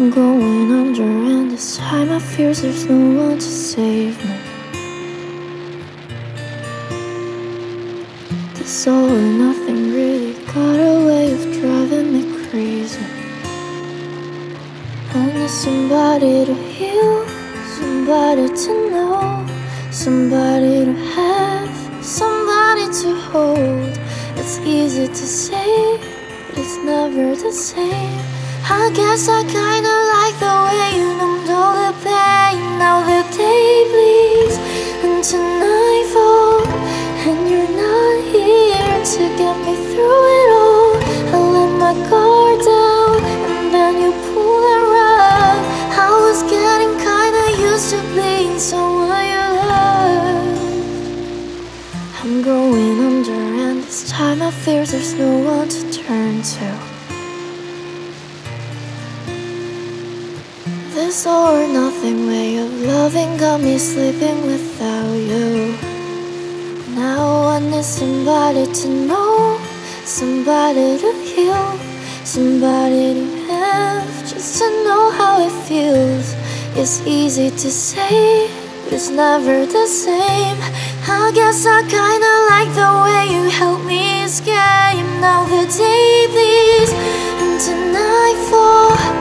I'm going under, and this time I fear there's no one to save me. This all or nothing really got a way of driving me crazy. I need somebody to heal, somebody to know, somebody to have, somebody to hold. It's easy to say, but it's never the same. I guess I kinda like the way you numbed all the pain. Now the day bleeds into nightfall, and you're not here to get me through it all. I let my guard down, and then you pulled the rug. I was getting kinda used to being someone you love. I'm going under, and this time I fear there's no one to turn to. This all or nothing way of loving got me sleeping without you. Now I need somebody to know, somebody to heal, somebody to have, just to know how it feels. It's easy to say, but it's never the same. I guess I kinda like the way you help me escape. Now the day bleeds into nightfall,